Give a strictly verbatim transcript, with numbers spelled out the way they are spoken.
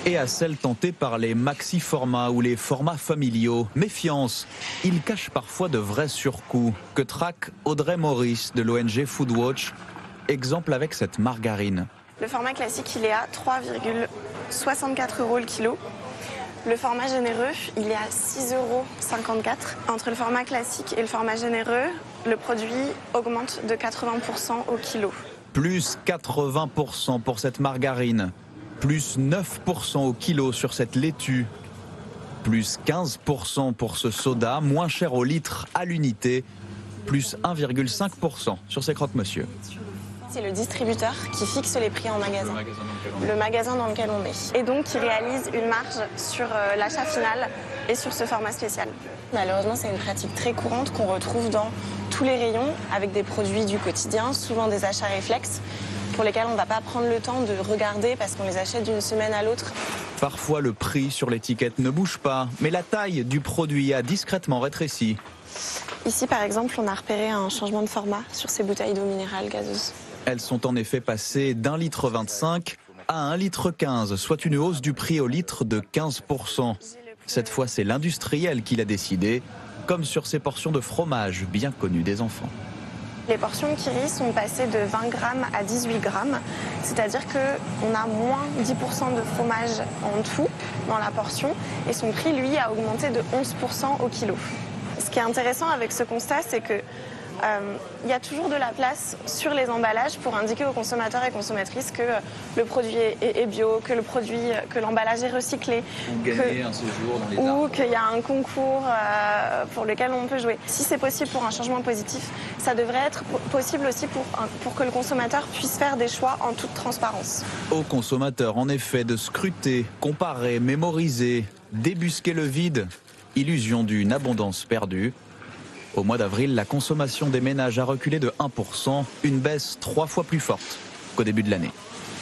et à celles tentées par les maxi-formats ou les formats familiaux. Méfiance, ils cachent parfois de vrais surcoûts que traque Audrey Maurice de l'O N G Foodwatch. Exemple avec cette margarine. Le format classique, il est à trois virgule soixante-quatre euros le kilo. Le format généreux, il est à six euros cinquante-quatre. Entre le format classique et le format généreux, le produit augmente de quatre-vingts pour cent au kilo. Plus quatre-vingts pour cent pour cette margarine. Plus neuf pour cent au kilo sur cette laitue. Plus quinze pour cent pour ce soda, moins cher au litre à l'unité. Plus un virgule cinq pour cent sur ces croque-monsieur. C'est le distributeur qui fixe les prix en magasin, le magasin dans lequel on est. Et donc qui réalise une marge sur euh, l'achat final et sur ce format spécial. Malheureusement, c'est une pratique très courante qu'on retrouve dans tous les rayons avec des produits du quotidien, souvent des achats réflexes pour lesquels on ne va pas prendre le temps de regarder parce qu'on les achète d'une semaine à l'autre. Parfois, le prix sur l'étiquette ne bouge pas, mais la taille du produit a discrètement rétréci. Ici, par exemple, on a repéré un changement de format sur ces bouteilles d'eau minérale gazeuse. Elles sont en effet passées d'un litre vingt-cinq à un litre quinze, soit une hausse du prix au litre de quinze pour cent. Cette fois, c'est l'industriel qui l'a décidé, comme sur ces portions de fromage bien connues des enfants. Les portions Kiri sont passées de vingt grammes à dix-huit grammes, c'est-à-dire qu'on a moins dix pour cent de fromage en tout dans la portion et son prix, lui, a augmenté de onze pour cent au kilo. Ce qui est intéressant avec ce constat, c'est que Euh, il y a toujours de la place sur les emballages pour indiquer aux consommateurs et consommatrices que euh, le produit est, est bio, que le produit, que l'emballage est recyclé, ou gagner un séjour dans les ou qu'il y a un concours euh, pour lequel on peut jouer. Si c'est possible pour un changement positif, ça devrait être possible aussi pour, pour que le consommateur puisse faire des choix en toute transparence. Aux consommateurs, en effet, de scruter, comparer, mémoriser, débusquer le vide, illusion d'une abondance perdue. Au mois d'avril, la consommation des ménages a reculé de un pour cent, une baisse trois fois plus forte qu'au début de l'année.